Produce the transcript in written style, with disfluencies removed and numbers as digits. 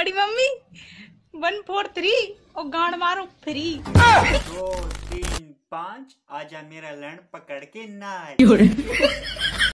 बड़ी मम्मी 143 और गांड मारो फ्री। 2 3 5 आजा मेरा लड़ पकड़ के नाच।